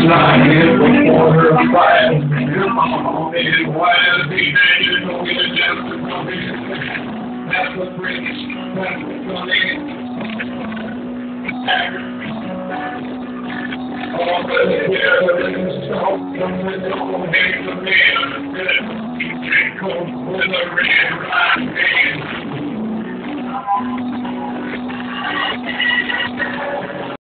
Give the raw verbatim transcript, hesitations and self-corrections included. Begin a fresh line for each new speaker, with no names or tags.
lying before her fire. Your mama is wild, be dangerous, don't get a justice, don't be that's what brings that's what's on it. All the evidence, so something don't hate the man. You can't come with a red line man.